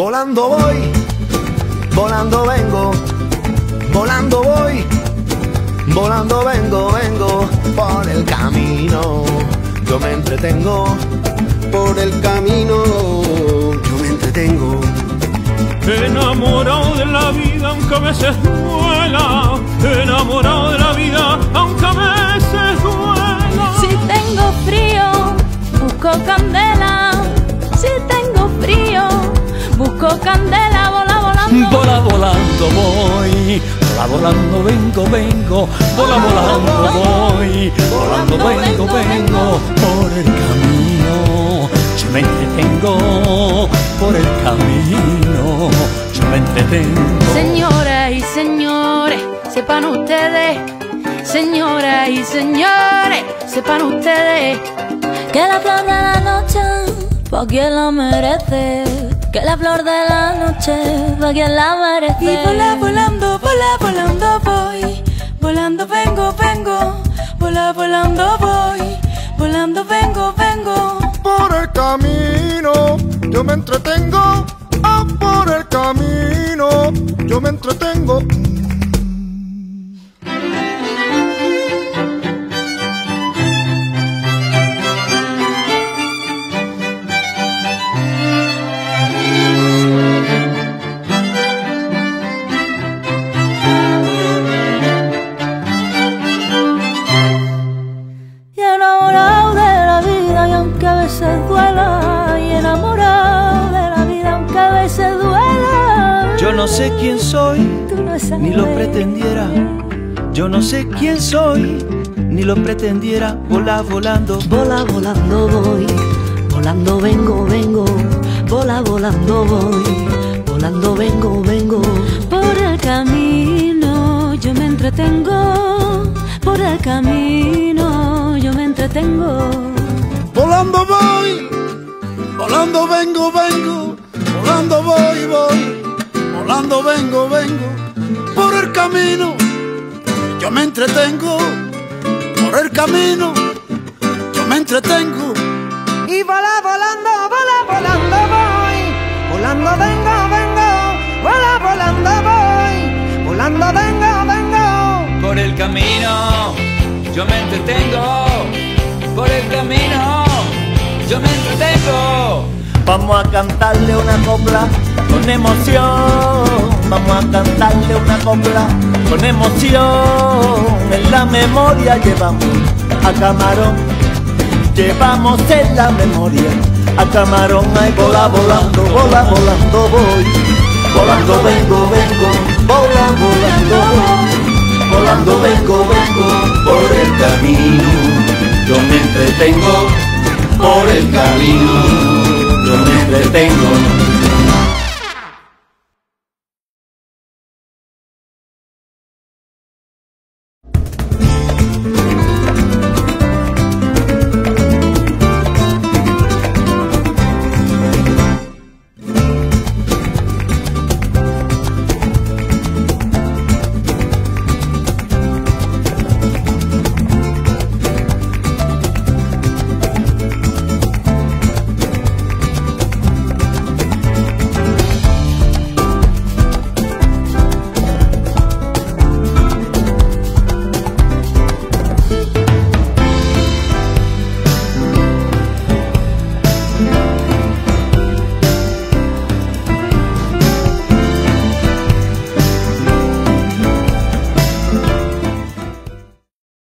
Volando voy, volando vengo, volando voy, volando vengo, vengo por el camino. Yo me entretengo por el camino, yo me entretengo. Enamorado de la vida aunque a veces duela, enamorado de la vida aunque a veces duela. Si tengo frío, busco candela. Si tengo frío, busco candela. Vola volando, vola volando voy, vola volando vengo, vengo, vola volando voy, volando vengo, vengo por el camino. Yo me entretengo por el camino, yo me entretengo. Señoras y señores, sepan ustedes, señoras y señores, sepan ustedes, que la flor de la noche pa' quien la merece, que la flor de la noche pa' quien la merece. Y vola volando, voy, volando vengo, vengo, vola volando voy, volando vengo, vengo. Por el camino, yo me entretengo. Ah, por el camino, yo me entretengo. Yo no sé quién soy, ni lo pretendiera. Yo no sé quién soy, ni lo pretendiera. Vola volando, vola volando voy, volando vengo, vengo, vola volando voy, volando vengo, vengo. Por el camino yo me entretengo, por el camino yo me entretengo. Volando voy, volando vengo, vengo, volando voy, voy, volando vengo, vengo. Por el camino yo me entretengo, por el camino yo me entretengo. Y vola volando voy, volando vengo, vengo, vola volando voy, volando vengo, vengo. Por el camino yo me entretengo, por el camino yo me entretengo. Vamos a cantarle una copla con emoción, vamos a cantarle una copla con emoción. En la memoria llevamos a Camarón, llevamos en la memoria a Camarón. Ay, vola volando, vola volando voy, volando vengo, vengo, vola volando voy, volando vengo, vengo por el camino. Yo me entretengo por el camino, yo me entretengo.